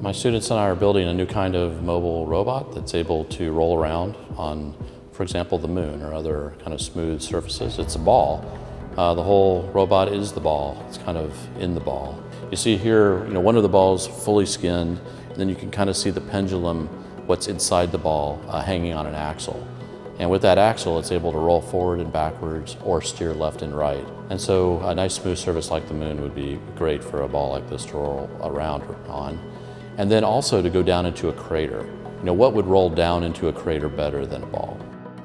My students and I are building a new kind of mobile robot that's able to roll around on, for example, the moon or other kind of smooth surfaces. It's a ball. The whole robot is the ball. It's kind of in the ball. You see here, one of the balls fully skinned, and then you can kind of see the pendulum, what's inside the ball, hanging on an axle. And with that axle, it's able to roll forward and backwards or steer left and right. And so a nice smooth surface like the moon would be great for a ball like this to roll around on. And then also to go down into a crater. What would roll down into a crater better than a ball?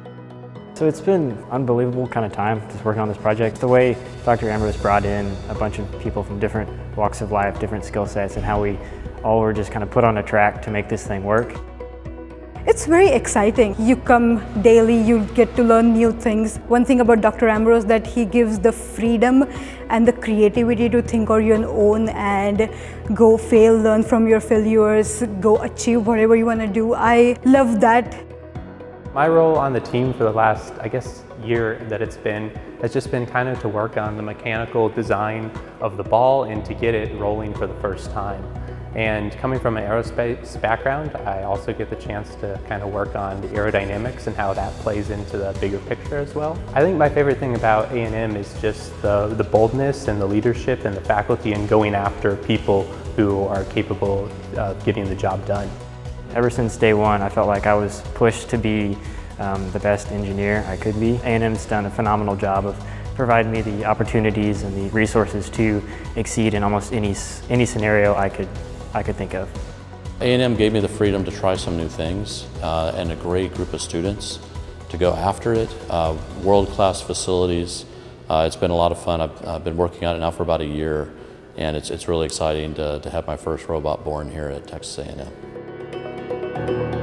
So it's been an unbelievable kind of time just working on this project. The way Dr. Ambrose brought in a bunch of people from different walks of life, different skill sets, and how we all were just kind of put on a track to make this thing work. It's very exciting. You come daily, you get to learn new things. One thing about Dr. Ambrose that he gives the freedom and the creativity to think on your own and go fail, learn from your failures, go achieve whatever you want to do. I love that. My role on the team for the last, year that it's been, has just been kind of to work on the mechanical design of the ball and to get it rolling for the first time. And coming from an aerospace background, I also get the chance to kind of work on the aerodynamics and how that plays into the bigger picture as well. I think my favorite thing about A&M is just the boldness and the leadership and the faculty and going after people who are capable of getting the job done. Ever since day one, I felt like I was pushed to be the best engineer I could be. A&M's done a phenomenal job of providing me the opportunities and the resources to exceed in almost any scenario I could think of. A&M gave me the freedom to try some new things and a great group of students to go after it. World-class facilities. It's been a lot of fun. I've been working on it now for about a year, and it's really exciting to have my first robot born here at Texas A&M.